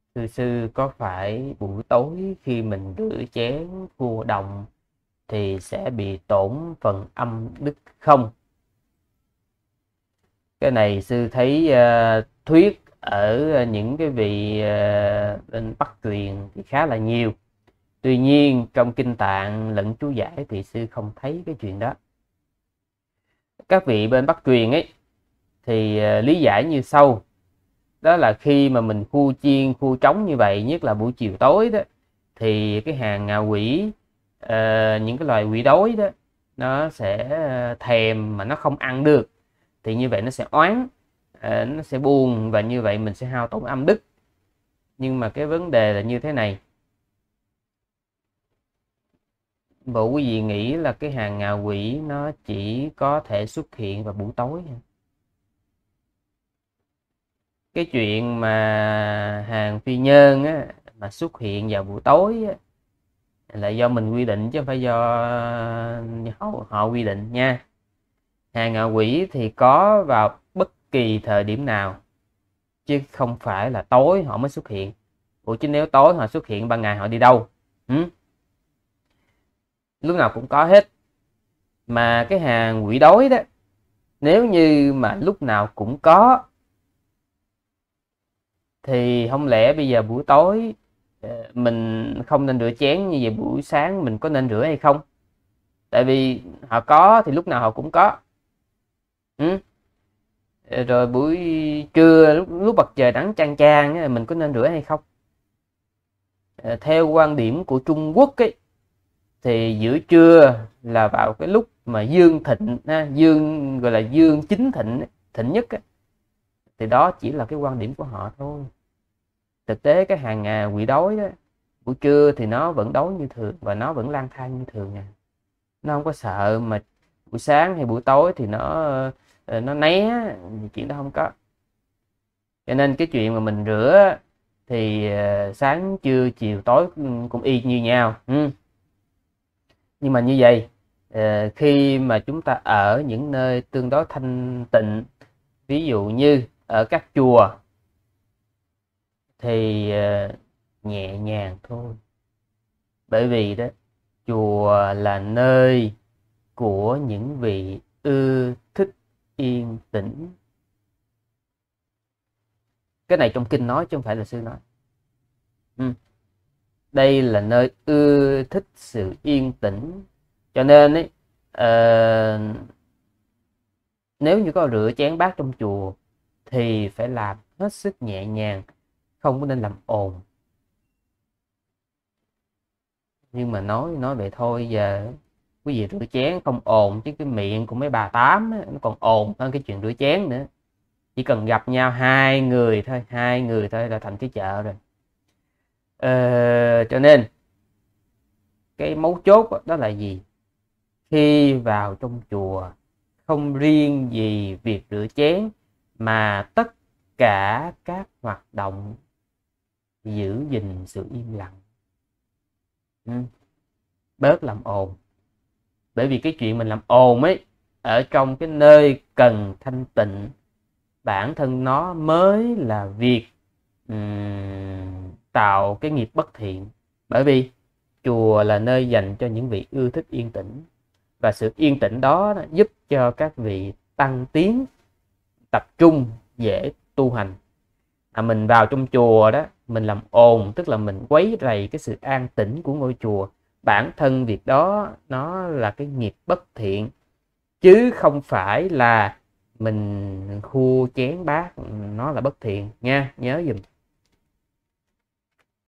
Thưa sư, có phải buổi tối khi mình rửa chén cua đồng thì sẽ bị tổn phần âm đức không? Cái này sư thấy thuyết ở những cái vị bên Bắc truyền thì khá là nhiều. Tuy nhiên trong kinh tạng lẫn chú giải thì sư không thấy cái chuyện đó. Các vị bên Bắc truyền ấy thì lý giải như sau. Đó là khi mà mình khu chiên khu trống như vậy, nhất là buổi chiều tối đó, thì cái hàng ngạ quỷ, những cái loài quỷ đói đó, nó sẽ thèm mà nó không ăn được, thì như vậy nó sẽ oán, nó sẽ buồn, và như vậy mình sẽ hao tổn âm đức. Nhưng mà cái vấn đề là như thế này, bộ quý vị nghĩ là cái hàng ngạ quỷ nó chỉ có thể xuất hiện vào buổi tối? Cái chuyện mà hàng phi nhân á, mà xuất hiện vào buổi tối á, là do mình quy định chứ không phải do họ quy định nha. Hàng ngạ quỷ thì có vào bất kỳ thời điểm nào, chứ không phải là tối họ mới xuất hiện. Ủa chứ nếu tối họ xuất hiện, ban ngày họ đi đâu? Lúc nào cũng có hết. Mà cái hàng quỷ đói đó, nếu như mà lúc nào cũng có thì không lẽ bây giờ buổi tối mình không nên rửa chén, như vậy buổi sáng mình có nên rửa hay không? Tại vì họ có thì lúc nào họ cũng có. Ừ? Rồi buổi trưa lúc mặt trời nắng chang chang mình có nên rửa hay không? Theo quan điểm của Trung Quốc ấy, thì giữa trưa là vào cái lúc mà dương thịnh ha, dương gọi là dương chính thịnh, thịnh nhất á, thì đó chỉ là cái quan điểm của họ thôi. Thực tế cái hàng quỷ đói đó, buổi trưa thì nó vẫn đói như thường và nó vẫn lang thang như thường à. Nó không có sợ mà buổi sáng hay buổi tối thì nó né, chuyện đó không có. Cho nên cái chuyện mà mình rửa thì sáng trưa chiều tối cũng y như nhau. Nhưng mà như vậy, khi mà chúng ta ở những nơi tương đối thanh tịnh, ví dụ như ở các chùa, thì nhẹ nhàng thôi. Bởi vì đó, chùa là nơi của những vị ưa thích yên tĩnh. Cái này trong kinh nói chứ không phải là sư nói. Đây là nơi ưa thích sự yên tĩnh. Cho nên ấy, nếu như có rửa chén bát trong chùa thì phải làm hết sức nhẹ nhàng, không có nên làm ồn. Nhưng mà nói vậy thôi, giờ quý vị rửa chén không ồn, chứ cái miệng của mấy bà tám á, nó còn ồn hơn cái chuyện rửa chén nữa. Chỉ cần gặp nhau hai người thôi là thành cái chợ rồi. Cho nên cái mấu chốt đó là gì? Khi vào trong chùa, không riêng gì việc rửa chén, mà tất cả các hoạt động giữ gìn sự im lặng, bớt làm ồn. Bởi vì cái chuyện mình làm ồn ấy, ở trong cái nơi cần thanh tịnh, bản thân nó mới là việc tạo cái nghiệp bất thiện. Bởi vì chùa là nơi dành cho những vị ưa thích yên tĩnh, và sự yên tĩnh đó giúp cho các vị tăng tiến, tập trung, dễ tu hành. Mình vào trong chùa đó, mình làm ồn, tức là mình quấy rầy cái sự an tĩnh của ngôi chùa. Bản thân việc đó nó là cái nghiệp bất thiện, chứ không phải là mình khua chén bát nó là bất thiện nha, nhớ dùm.